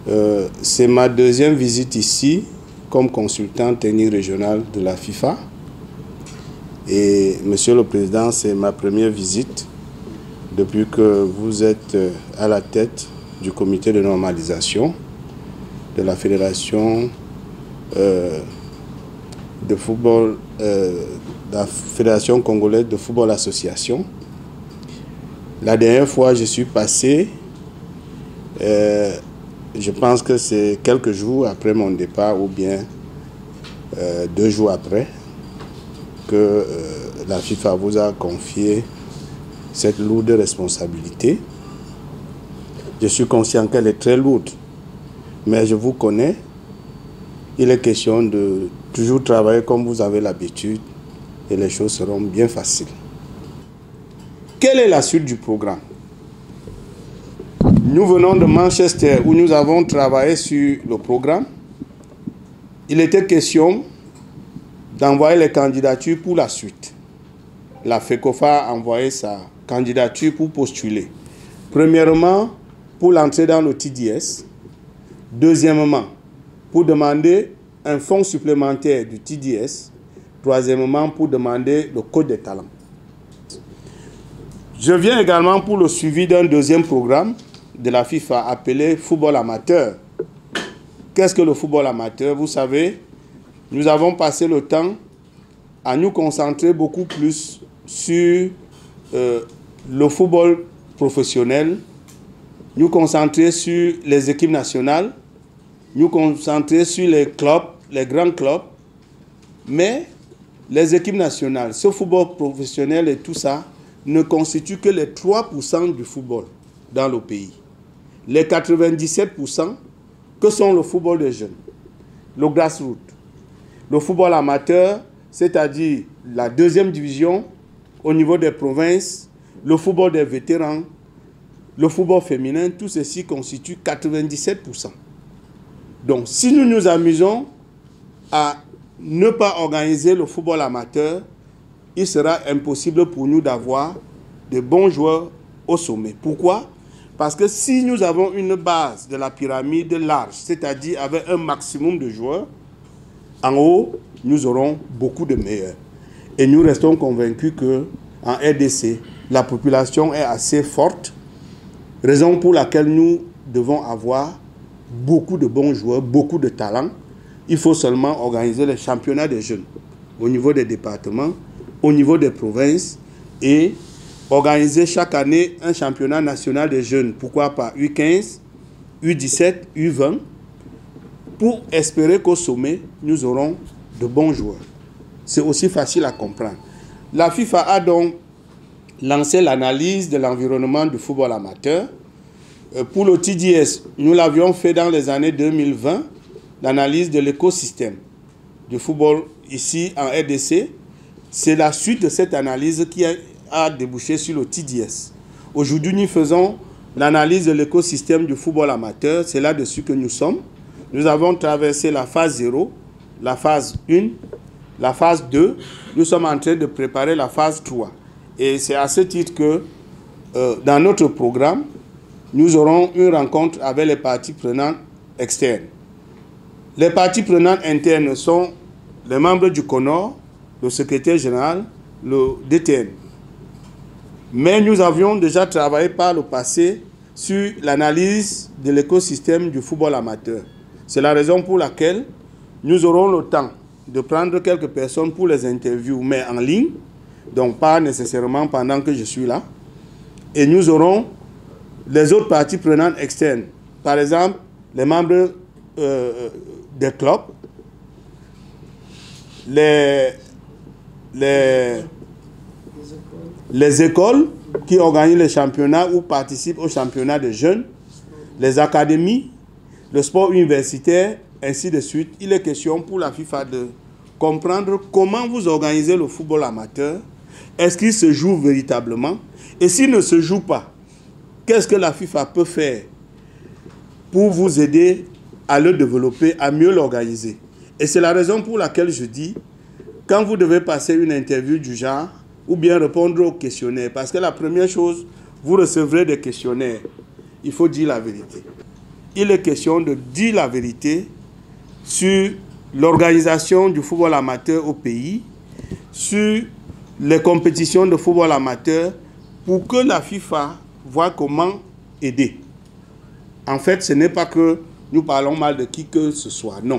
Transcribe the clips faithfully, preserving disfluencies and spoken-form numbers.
Euh, c'est ma deuxième visite ici comme consultant technique régional de la FIFA. Et Monsieur le Président, c'est ma première visite depuis que vous êtes à la tête du comité de normalisation de la Fédération euh, de football, euh, de la Fédération congolaise de football association. La dernière fois, je suis passé, euh, je pense que c'est quelques jours après mon départ ou bien euh, deux jours après que euh, la FIFA vous a confié cette lourde responsabilité. Je suis conscient qu'elle est très lourde, mais je vous connais. Il est question de toujours travailler comme vous avez l'habitude et les choses seront bien faciles. Quelle est la suite du programme? Nous venons de Manchester où nous avons travaillé sur le programme. Il était question d'envoyer les candidatures pour la suite. La FECOFA a envoyé sa candidature pour postuler. Premièrement, pour l'entrée dans le T D S. Deuxièmement, pour demander un fonds supplémentaire du T D S. Troisièmement, pour demander le code des talents. Je viens également pour le suivi d'un deuxième programme de la FIFA appelé football amateur. Qu'est-ce que le football amateur? Vous savez, nous avons passé le temps à nous concentrer beaucoup plus sur euh, le football professionnel, nous concentrer sur les équipes nationales, nous concentrer sur les clubs, les grands clubs, mais les équipes nationales, ce football professionnel et tout ça, ne constituent que les trois pour cent du football dans le pays. Les quatre-vingt-dix-sept pour cent que sont le football des jeunes, le grassroots, le football amateur, c'est-à-dire la deuxième division au niveau des provinces, le football des vétérans, le football féminin, tout ceci constitue quatre-vingt-dix-sept pour cent. Donc si nous nous amusons à ne pas organiser le football amateur, il sera impossible pour nous d'avoir de bons joueurs au sommet. Pourquoi? Parce que si nous avons une base de la pyramide large, c'est-à-dire avec un maximum de joueurs, en haut, nous aurons beaucoup de meilleurs. Et nous restons convaincus qu'en R D C, la population est assez forte, raison pour laquelle nous devons avoir beaucoup de bons joueurs, beaucoup de talents. Il faut seulement organiser les championnats des jeunes au niveau des départements, au niveau des provinces et organiser chaque année un championnat national des jeunes. Pourquoi pas U quinze, U dix-sept, U vingt, pour espérer qu'au sommet, nous aurons de bons joueurs. C'est aussi facile à comprendre. La FIFA a donc lancé l'analyse de l'environnement du football amateur. Pour le T D S, nous l'avions fait dans les années deux mille vingt, l'analyse de l'écosystème du football ici en R D C. C'est la suite de cette analyse qui a, a débouché sur le T D S. Aujourd'hui, nous faisons l'analyse de l'écosystème du football amateur. C'est là-dessus que nous sommes. Nous avons traversé la phase zéro, la phase un, la phase deux. Nous sommes en train de préparer la phase trois. Et c'est à ce titre que, euh, dans notre programme, nous aurons une rencontre avec les parties prenantes externes. Les parties prenantes internes sont les membres du C O N O R, le secrétaire général, le D T N. Mais nous avions déjà travaillé par le passé sur l'analyse de l'écosystème du football amateur. C'est la raison pour laquelle nous aurons le temps de prendre quelques personnes pour les interviews, mais en ligne, donc pas nécessairement pendant que je suis là. Et nous aurons les autres parties prenantes externes. Par exemple, les membres euh, des clubs, les, les, les écoles qui organisent les championnats ou participent au championnat des jeunes, les académies, le sport universitaire, ainsi de suite. Il est question pour la FIFA de comprendre comment vous organisez le football amateur. Est-ce qu'il se joue véritablement? Et s'il ne se joue pas, qu'est-ce que la FIFA peut faire pour vous aider à le développer, à mieux l'organiser? Et c'est la raison pour laquelle je dis, quand vous devez passer une interview du genre, ou bien répondre aux questionnaires, parce que la première chose, vous recevrez des questionnaires. Il faut dire la vérité. il est question de dire la vérité sur l'organisation du football amateur au pays, sur les compétitions de football amateur, pour que la FIFA voit comment aider. En fait, ce n'est pas que nous parlons mal de qui que ce soit, non.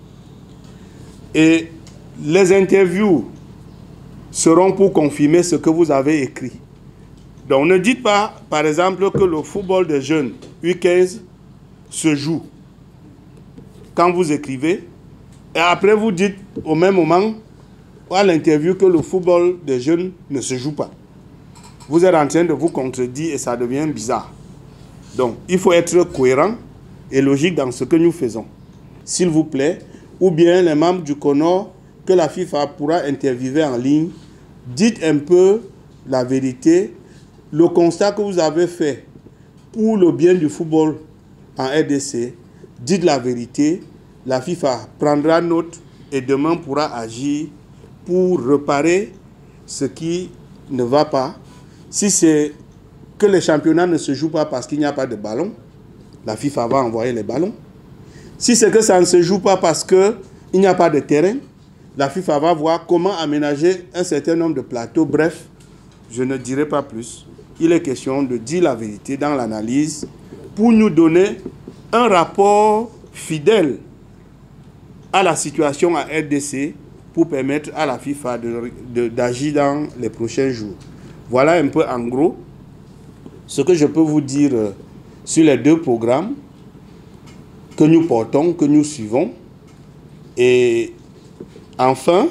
Et les interviews seront pour confirmer ce que vous avez écrit. Donc ne dites pas, par exemple, que le football des jeunes U quinze se joue quand vous écrivez, et après vous dites au même moment à l'interview que le football des jeunes ne se joue pas. Vous êtes en train de vous contredire et ça devient bizarre. Donc il faut être cohérent et logique dans ce que nous faisons. S'il vous plaît, ou bien les membres du CONOR que la FIFA pourra interviewer en ligne, dites un peu la vérité, le constat que vous avez fait pour le bien du football en R D C, dites la vérité, la FIFA prendra note et demain pourra agir pour réparer ce qui ne va pas. Si c'est que les championnats ne se jouent pas parce qu'il n'y a pas de ballon, la FIFA va envoyer les ballons. Si c'est que ça ne se joue pas parce qu'il n'y a pas de terrain, la FIFA va voir comment aménager un certain nombre de plateaux. Bref, je ne dirai pas plus. Il est question de dire la vérité dans l'analyse pour nous donner un rapport fidèle à la situation à R D C pour permettre à la FIFA d'agir dans les prochains jours. Voilà un peu en gros ce que je peux vous dire sur les deux programmes que nous portons, que nous suivons. Et enfin,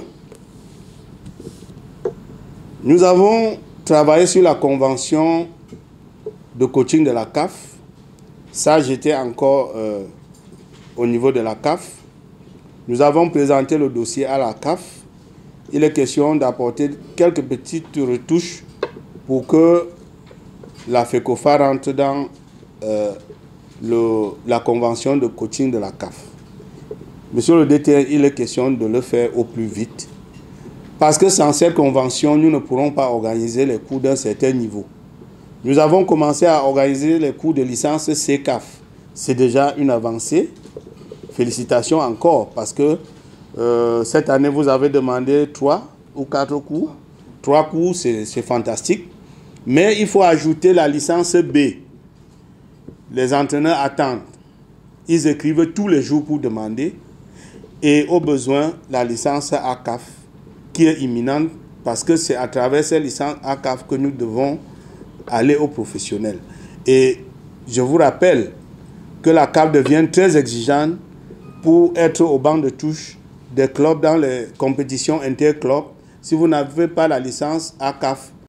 nous avons travaillé sur la convention de coaching de la C A F. Ça, j'étais encore euh, au niveau de la C A F. Nous avons présenté le dossier à la C A F. Il est question d'apporter quelques petites retouches pour que la FECOFA rentre dans euh, le, la convention de coaching de la C A F. Monsieur le D T N, il est question de le faire au plus vite. Parce que sans cette convention, nous ne pourrons pas organiser les cours d'un certain niveau. Nous avons commencé à organiser les cours de licence C C A F. C'est déjà une avancée. Félicitations encore, parce que euh, cette année, vous avez demandé trois ou quatre cours. Trois cours, c'est fantastique. Mais il faut ajouter la licence B. Les entraîneurs attendent. Ils écrivent tous les jours pour demander. Et au besoin, la licence A C A F, qui est imminente, parce que c'est à travers cette licence A C A F que nous devons aller aux professionnels. Et je vous rappelle que la C A F devient très exigeante pour être au banc de touche des clubs dans les compétitions interclubs. Si vous n'avez pas la licence A C A F,